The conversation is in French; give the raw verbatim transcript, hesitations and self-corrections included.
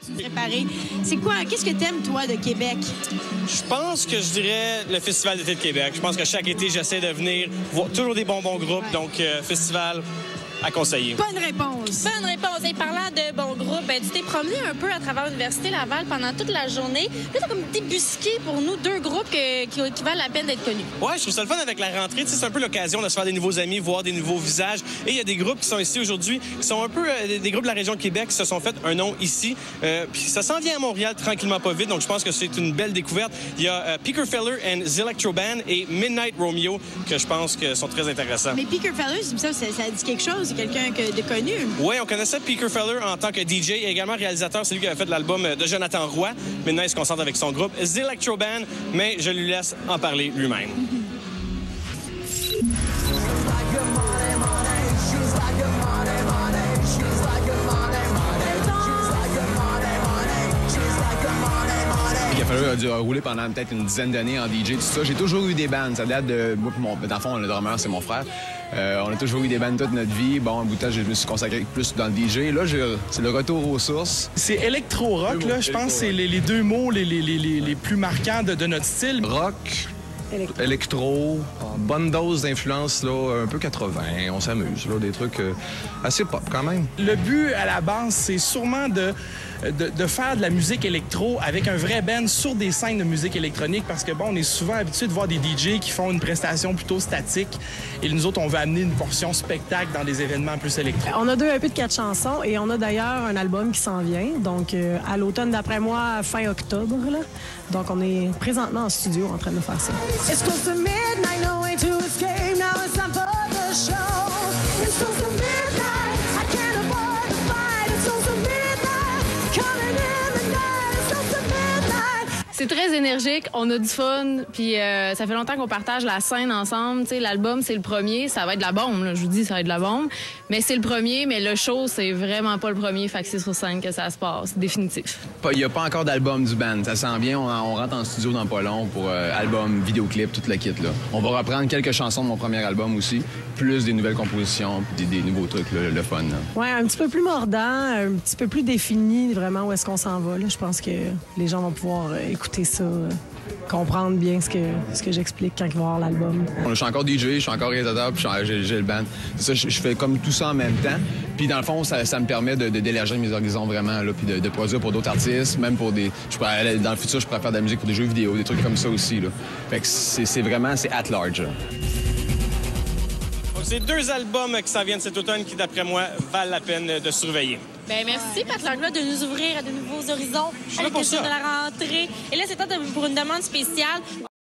Préparé. C'est quoi? Qu'est-ce que t'aimes, toi, de Québec? Je pense que je dirais le Festival d'été de Québec. Je pense que chaque été, j'essaie de venir voir toujours des bons bons groupes. Ouais. Donc, euh, festival à conseiller. Bonne réponse. Bonne réponse. Et parlant de bons groupes, ben, tu t'es promené un peu à travers l'Université Laval pendant toute la journée. Là, t'as comme débusqué pour nous deux groupes que, qui, qui valent la peine d'être connus. Ouais, je trouve ça le fun avec la rentrée. C'est un peu l'occasion de se faire des nouveaux amis, voir des nouveaux visages. Et il y a des groupes qui sont ici aujourd'hui, qui sont un peu euh, des groupes de la région de Québec qui se sont fait un nom ici. Euh, Puis ça s'en vient à Montréal tranquillement pas vite. Donc je pense que c'est une belle découverte. Il y a euh, Peaker Feller and The Electro Band et Midnight Romeo que je pense que sont très intéressants. Mais Peaker Feller, ça, ça, ça dit quelque chose? C'est quelqu'un que, de connu? Oui, on connaissait Peaker Feller en tant que D J et également réalisateur. C'est lui qui avait fait l'album de Jonathan Roy. Maintenant, il se concentre avec son groupe The Electro Band, mais je lui laisse en parler lui-même. Peaker Feller a dû rouler pendant peut-être une dizaine d'années en D J, tout ça. J'ai toujours eu des bands. Ça date de... Moi, mon... Dans le fond, le drummer, c'est mon frère. Euh, on a toujours eu des bands toute notre vie. Bon, un bout de temps, je me suis consacré plus dans le D J. Là, c'est le retour aux sources. C'est électro-rock, là. Je pense que c'est les, les deux mots les, les, les, les plus marquants de, de notre style. Rock, électro, électro bonne dose d'influence, là, un peu quatre-vingts. On s'amuse, là, des trucs euh, assez pop, quand même. Le but, à la base, c'est sûrement de... De, de faire de la musique électro avec un vrai band sur des scènes de musique électronique parce que, bon, on est souvent habitué de voir des D J qui font une prestation plutôt statique et nous autres, on veut amener une portion spectacle dans des événements plus électro. On a deux E P de quatre chansons et on a d'ailleurs un album qui s'en vient, donc euh, à l'automne, d'après moi, fin octobre, là. Donc, on est présentement en studio en train de faire ça. It's close to midnight, no way to escape, now it's time for the show. It's close to midnight, I can't avoid the fight, it's close to midnight. C'est très énergique, on a du fun, puis euh, ça fait longtemps qu'on partage la scène ensemble. Tu sais, l'album, c'est le premier, ça va être de la bombe, là, je vous dis, ça va être de la bombe. Mais c'est le premier, mais le show, c'est vraiment pas le premier, fait que c'est sur scène que ça se passe, définitif. Il n'y a pas encore d'album du band, ça sent bien, on, on rentre en studio dans pas long pour euh, album, vidéoclip, tout le kit, là. On va reprendre quelques chansons de mon premier album aussi, plus des nouvelles compositions, des, des nouveaux trucs, là, le fun. Là. Ouais, un petit peu plus mordant, un petit peu plus défini, vraiment, où est-ce qu'on s'en va, là. Je pense que les gens vont pouvoir euh, écouter écouter ça, euh, comprendre bien ce que, ce que j'explique quand ils vont voir l'album. Je suis encore D J, je suis encore réalisateur, puis j'ai, j'ai le band. Ça, je, je fais comme tout ça en même temps. Puis dans le fond, ça, ça me permet de, de d'élargir mes horizons vraiment, là, puis de, de produire pour d'autres artistes, même pour des... Je pourrais, dans le futur, je pourrais faire de la musique pour des jeux vidéo, des trucs comme ça aussi, là. Fait que c'est, c'est vraiment, c'est at large, là. C'est deux albums qui s'en viennent cet automne qui, d'après moi, valent la peine de surveiller. Bien, merci, Pat Langlois, de nous ouvrir à de nouveaux horizons à l'occasion de la rentrée. Et là, c'est temps de, pour une demande spéciale.